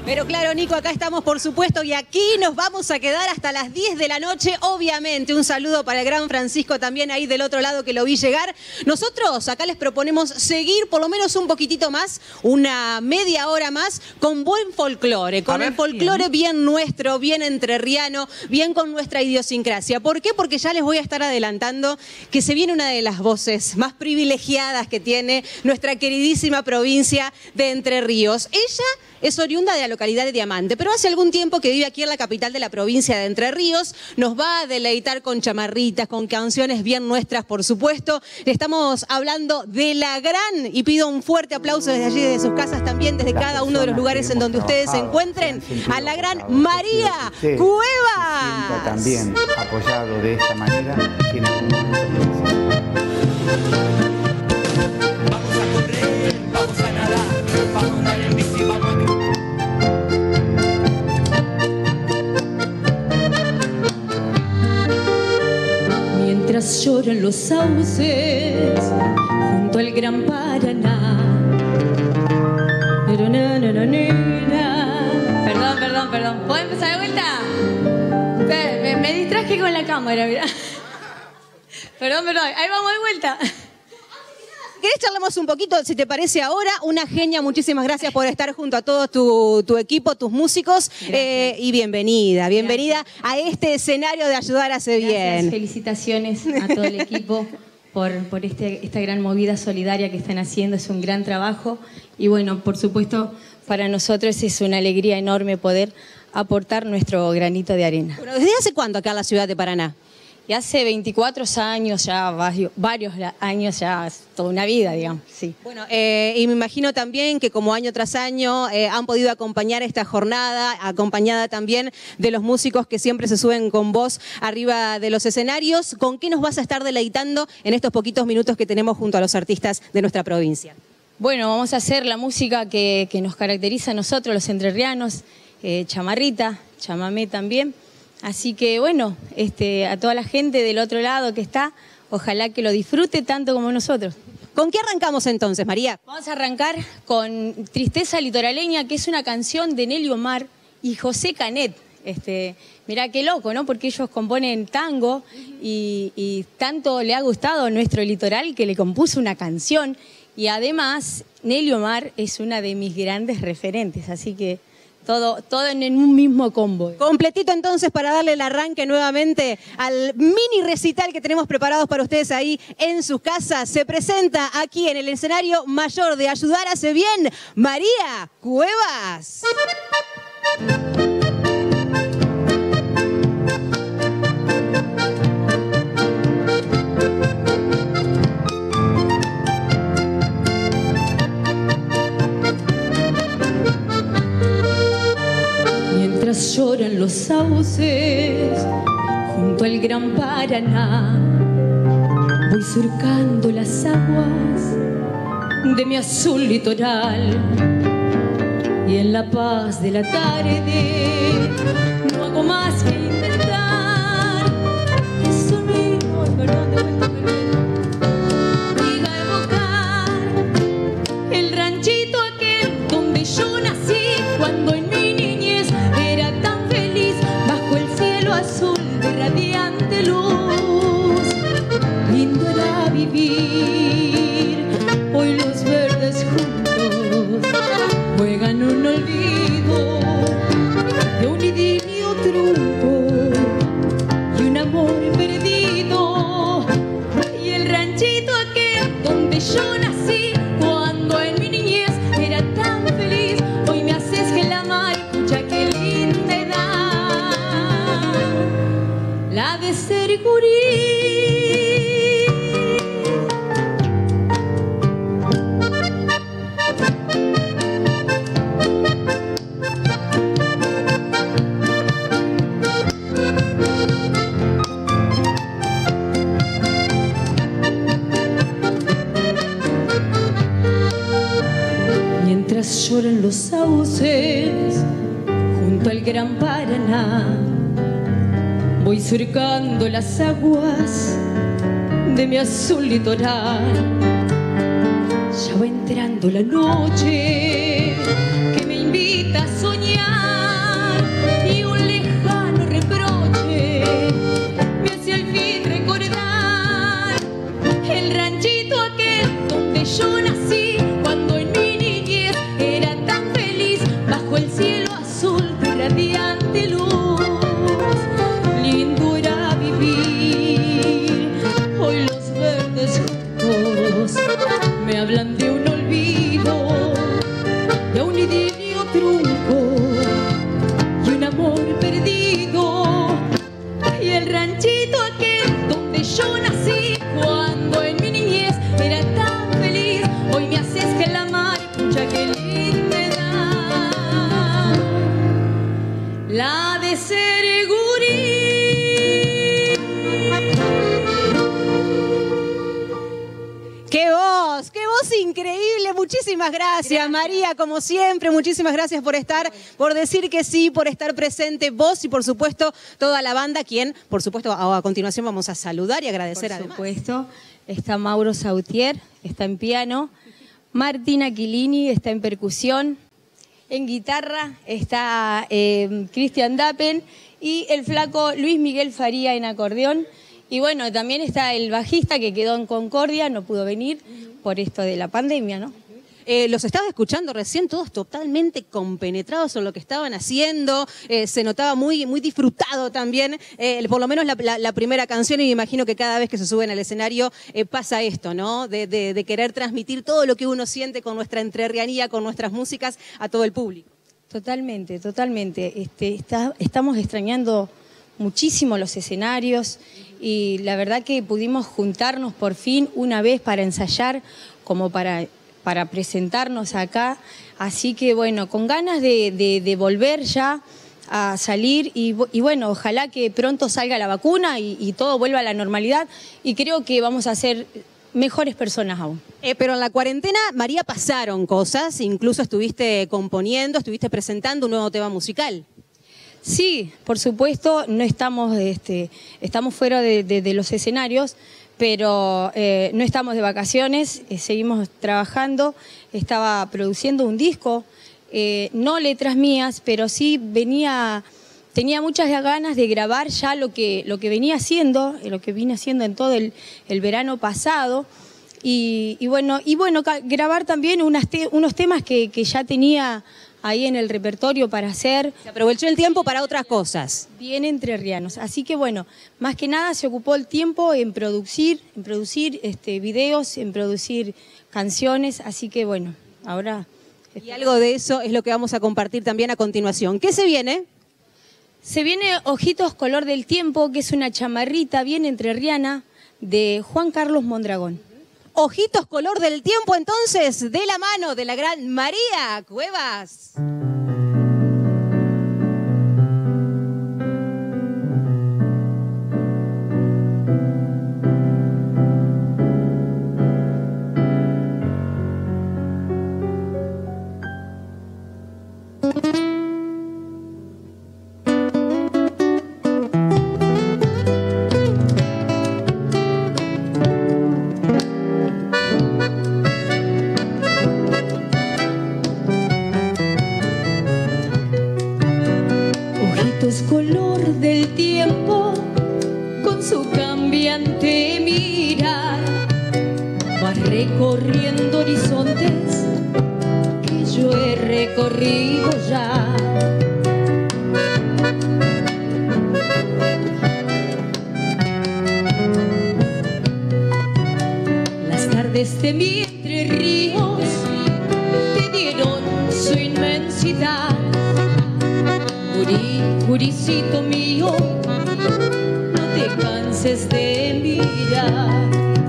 Pero claro, Nico, acá estamos por supuesto y aquí nos vamos a quedar hasta las 10 de la noche, obviamente. Un saludo para el gran Francisco también ahí del otro lado que lo vi llegar. Nosotros acá les proponemos seguir por lo menos un poquitito más, una media hora más, con buen folclore, con el folclore bien nuestro, bien entrerriano, bien con nuestra idiosincrasia. ¿Por qué? Porque ya les voy a estar adelantando que se viene una de las voces más privilegiadas que tiene nuestra queridísima provincia de Entre Ríos. Ella es oriunda de la localidad de Diamante, pero hace algún tiempo que vive aquí en la capital de la provincia de Entre Ríos. Nos va a deleitar con chamarritas, con canciones bien nuestras, por supuesto. Estamos hablando de la gran, y pido un fuerte aplauso desde allí, desde sus casas también, desde cada uno de los lugares en donde ustedes se encuentren, a la gran María Cuevas. También apoyado de esta manera, tiene un momento. Vamos a correr, vamos a nadar, vamos a andar en bici, vamos a... Mientras lloran los sauces junto al gran Paraná. Perdón. ¿Puedo empezar de vuelta? Me distraje con la cámara, mirá. Perdón. Ahí vamos de vuelta. ¿Querés charlamos un poquito, si te parece ahora? Una genia, muchísimas gracias por estar junto a todo tu equipo, tus músicos. Y bienvenida a este escenario de Ayudar Hace Bien. Felicitaciones a todo el equipo por esta gran movida solidaria que están haciendo. Es un gran trabajo. Y bueno, por supuesto, para nosotros es una alegría enorme poder aportar nuestro granito de arena. Bueno, ¿desde hace cuándo acá en la ciudad de Paraná? Y hace 24 años ya, varios años ya, toda una vida, digamos, sí. Bueno, y me imagino también que como año tras año han podido acompañar esta jornada, acompañada también de los músicos que siempre se suben con vos arriba de los escenarios. ¿Con qué nos vas a estar deleitando en estos poquitos minutos que tenemos junto a los artistas de nuestra provincia? Bueno, vamos a hacer la música que nos caracteriza a nosotros, los entrerrianos, chamarrita, chamamé también. Así que bueno, a toda la gente del otro lado que está, ojalá que lo disfrute tanto como nosotros. ¿Con qué arrancamos entonces, María? Vamos a arrancar con Tristeza Litoraleña, que es una canción de Nelly Omar y José Canet. Mirá qué loco, ¿no? Porque ellos componen tango y tanto le ha gustado a nuestro litoral que le compuso una canción. Y además, Nelly Omar es una de mis grandes referentes, así que todo en un mismo combo. Completito entonces para darle el arranque nuevamente al mini recital que tenemos preparados para ustedes ahí en sus casas. Se presenta aquí en el escenario mayor de Ayudar Hace Bien, María Cuevas. Mientras lloran los sauces junto al gran Paraná, voy surcando las aguas de mi azul litoral. Y en la paz de la tarde no hago más que intentar que sonido, diga evocar el ranchito aquel donde yo nací, cuando en mi niñez era tan feliz, bajo el cielo azul de radiante luz. Lindo era vivir, hoy los verdes juntos juegan un olvido de un idilio trunco y un amor perdido. Y el ranchito aquel donde yo nací, cuando en mi niñez era tan feliz, hoy me haces que la mar, escucha qué linda edad, la de ser gurí. Mientras lloran los sauces junto al gran Paraná, voy surcando las aguas de mi azul litoral. Ya va entrando la noche que me invita a soñar ser gurí. ¡Qué voz increíble! Muchísimas gracias, María, como siempre. Muchísimas gracias por estar, por decir que sí, por estar presente vos y, por supuesto, toda la banda, quien, por supuesto, a continuación vamos a saludar y agradecer además. Por supuesto, está Mauro Sautier, está en piano, Martín Aquilini está en percusión, en guitarra está Cristian Dappen y el flaco Luis Miguel Faría en acordeón. Y bueno, también está el bajista que quedó en Concordia, no pudo venir por esto de la pandemia, ¿no? Los estaba escuchando recién, todos totalmente compenetrados en lo que estaban haciendo, se notaba muy disfrutado también, por lo menos la primera canción, y me imagino que cada vez que se suben al escenario pasa esto, ¿no? De querer transmitir todo lo que uno siente con nuestra entrerrianía, con nuestras músicas a todo el público. Totalmente, totalmente. Estamos extrañando muchísimo los escenarios y la verdad que pudimos juntarnos por fin una vez para ensayar, como para presentarnos acá. Así que bueno, con ganas de volver ya a salir y bueno, ojalá que pronto salga la vacuna y todo vuelva a la normalidad y creo que vamos a ser mejores personas aún. Pero en la cuarentena, María, pasaron cosas, incluso estuviste componiendo, estuviste presentando un nuevo tema musical. Sí, por supuesto, no estamos, estamos fuera de los escenarios, pero no estamos de vacaciones, seguimos trabajando. Estaba produciendo un disco, no letras mías, pero sí tenía muchas ganas de grabar ya lo que venía haciendo, lo que vine haciendo en todo el verano pasado. Y bueno, grabar también unos temas que ya tenía ahí en el repertorio para hacer. Se aprovechó el tiempo para otras cosas. Bien entrerrianos. Así que bueno, más que nada se ocupó el tiempo en producir videos, en producir canciones. Así que bueno, ahora... Y algo de eso es lo que vamos a compartir también a continuación. ¿Qué se viene? Se viene Ojitos Color del Tiempo, que es una chamarrita bien entrerriana de Juan Carlos Mondragón. Ojitos Color del Tiempo, entonces, de la mano de la gran María Cuevas. Color del tiempo, con su cambiante mirar, va recorriendo horizontes que yo he recorrido ya. Las tardes de mi Entre Ríos te dieron su inmensidad. Guricito mío, no te canses de mirar.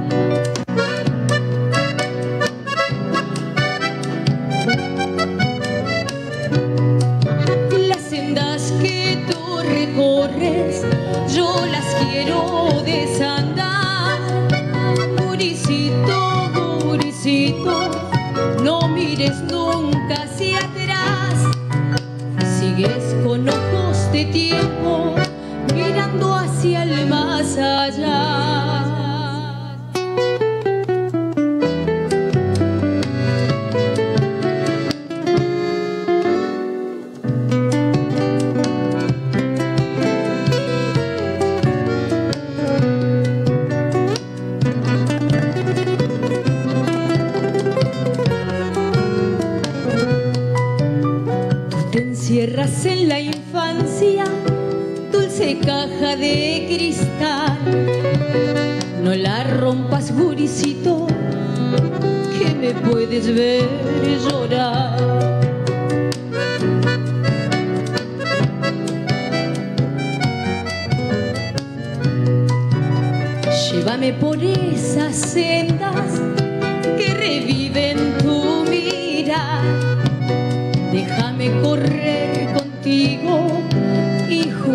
Las sendas que tú recorres, yo las quiero desandar. Guricito, guricito, no mires nunca hacia atrás. Sigues con ojos de tiempo, mirando hacia el más allá. Encierras en la infancia, dulce caja de cristal. No la rompas, guricito, que me puedes ver llorar. Llévame por esas sendas que reviven tu mirar. Déjame correr contigo, hijo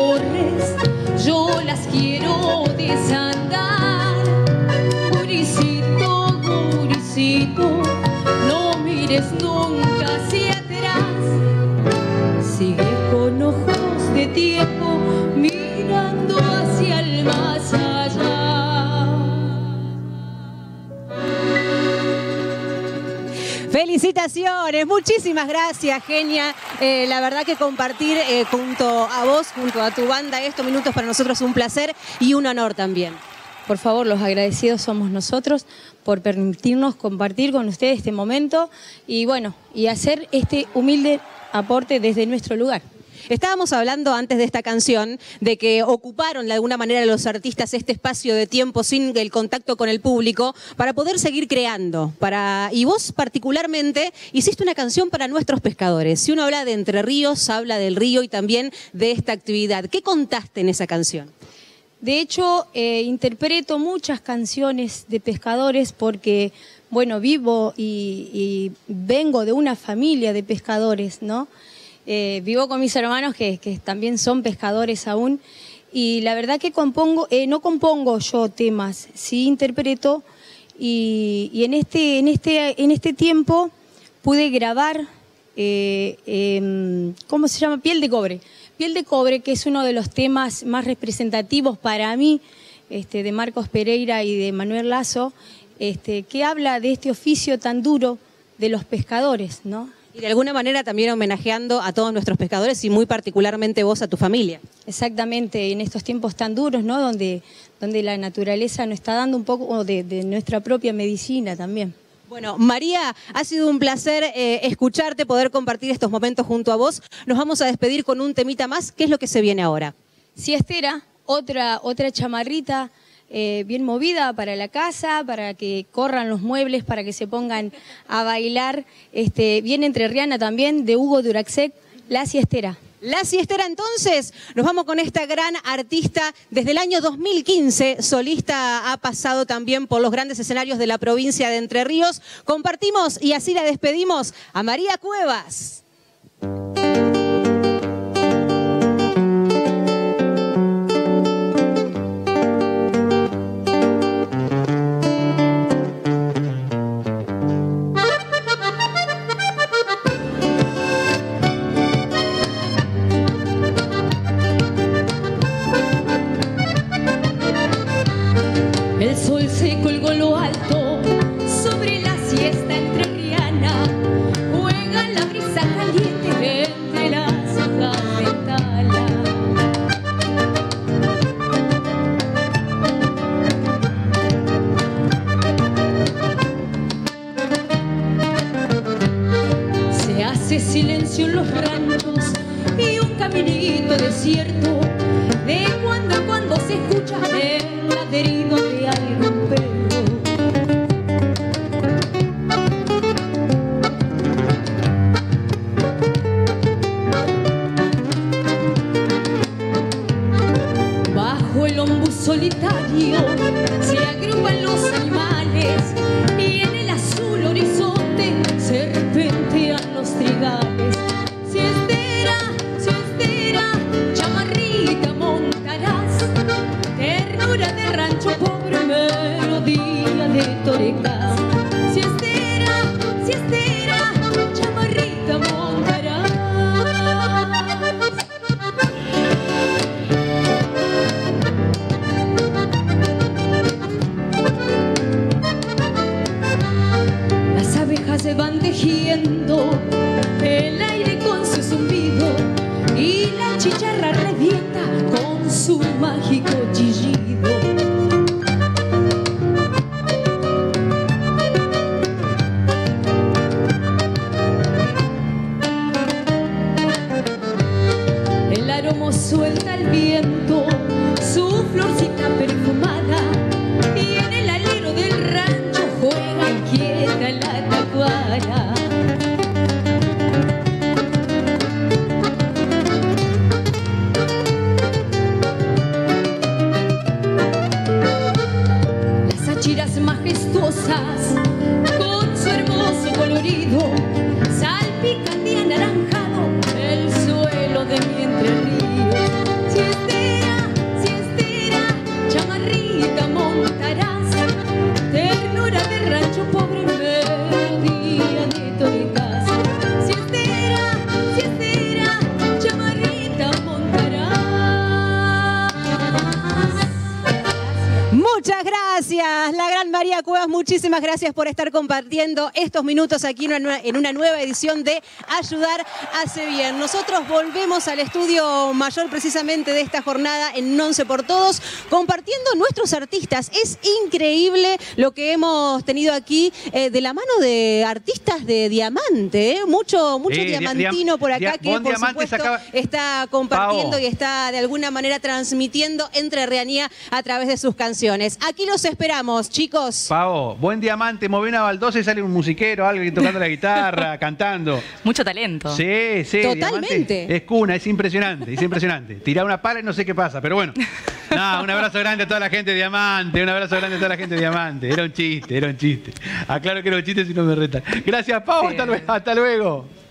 corres, yo las quiero desandar. Gurisito, gurisito, no mires nunca hacia atrás. Sigue con ojos de tiempo mirando hacia el más allá. Felicitaciones, muchísimas gracias, genia. La verdad que compartir junto a vos, junto a tu banda, estos minutos para nosotros es un placer y un honor también. Por favor, los agradecidos somos nosotros por permitirnos compartir con ustedes este momento y bueno, y hacer este humilde aporte desde nuestro lugar. Estábamos hablando antes de esta canción de que ocuparon de alguna manera los artistas este espacio de tiempo sin el contacto con el público para poder seguir creando. Y vos particularmente hiciste una canción para nuestros pescadores. Si uno habla de Entre Ríos, habla del río y también de esta actividad. ¿Qué contaste en esa canción? De hecho, interpreto muchas canciones de pescadores porque, bueno, vivo y vengo de una familia de pescadores, ¿no? Vivo con mis hermanos que también son pescadores aún y la verdad que no compongo yo temas, sí interpreto y en este tiempo pude grabar, ¿cómo se llama? Piel de Cobre. Piel de Cobre, que es uno de los temas más representativos para mí, de Marcos Pereira y de Manuel Lazo, que habla de este oficio tan duro de los pescadores, ¿no? Y de alguna manera también homenajeando a todos nuestros pescadores y muy particularmente vos a tu familia. Exactamente, en estos tiempos tan duros, ¿no? Donde la naturaleza nos está dando un poco de nuestra propia medicina también. Bueno, María, ha sido un placer escucharte, poder compartir estos momentos junto a vos. Nos vamos a despedir con un temita más. ¿Qué es lo que se viene ahora? Siestera, otra chamarrita bien movida para la casa, para que corran los muebles, para que se pongan a bailar. Bien entrerriana también, de Hugo Duraxec, La Siestera. La Siestera, entonces, nos vamos con esta gran artista. Desde el año 2015, solista, ha pasado también por los grandes escenarios de la provincia de Entre Ríos. Compartimos y así la despedimos a María Cuevas. El sol se colgó en lo alto sobre la siesta entrerriana. Juega la brisa caliente entre las hojas de tala. Se hace silencio en los ranchos y un caminito desierto. De cuando en cuando se escucha el ladrido de algún perro. Bajo el ombú solitario se agrupan los animales y en el azul horizonte serpentean los trigales. Siestera, siestera, chamarrita montarás, ternura de rancho pobre, melodía de torecas. Siestera, siestera, chamarrita montarás. Las abejas se van tejiendo el aire con su zumbido y la chicharra revienta con su mágico chillido. El aroma suelta el viento su florcita perfumada y en el alero del rancho juega inquieta la tacuara. Las achiras majestuosas con su hermoso colorido salpican de anaranjado el suelo de mi Entre Ríos. Muchas gracias, la gran María Cuevas, muchísimas gracias por estar compartiendo estos minutos aquí en una nueva edición de Ayudar Hace Bien. Nosotros volvemos al estudio mayor precisamente de esta jornada en Once por Todos, compartiendo nuestros artistas. Es increíble lo que hemos tenido aquí de la mano de artistas de diamante, mucho diamantino por acá que por supuesto está compartiendo y está de alguna manera transmitiendo entrerrianía a través de sus canciones. Aquí los esperamos, chicos. Pavo, buen diamante, moví una baldosa y sale un musiquero, alguien tocando la guitarra, cantando. Mucho talento. Sí, sí. Totalmente. Es cuna, es impresionante, es impresionante. Tirá una pala y no sé qué pasa, pero bueno. No, un abrazo grande a toda la gente de Diamante, un abrazo grande a toda la gente de Diamante. Era un chiste, era un chiste. Aclaro que era un chiste si no me retan. Gracias, Pavo, hasta luego.